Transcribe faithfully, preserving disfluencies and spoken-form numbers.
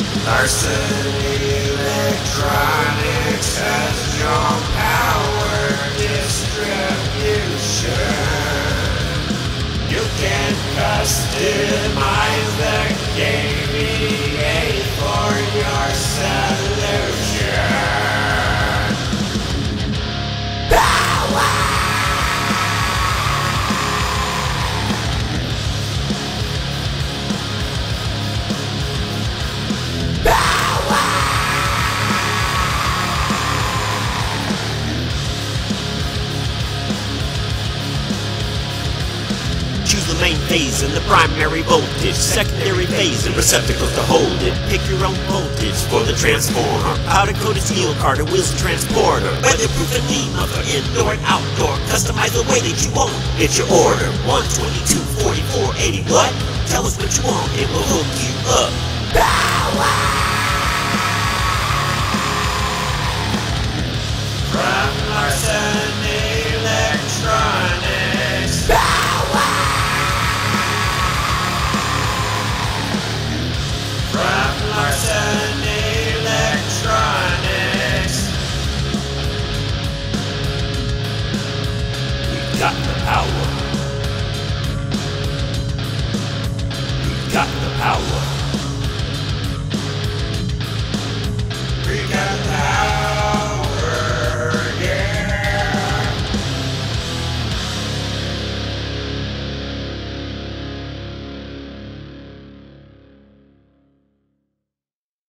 Larson Electronics has your power distribution. You can customize the gaming aid for your solution. Choose the main phase and the primary voltage, secondary phase and receptacles to hold it. Pick your own voltage for the transformer. Powder-coated steel card and wheels and transporter. Weatherproof and lean muffler, indoor and outdoor. Customize the way that you want. It's your order. one twenty-two forty-four eighty what? Tell us what you want and we'll hook you up.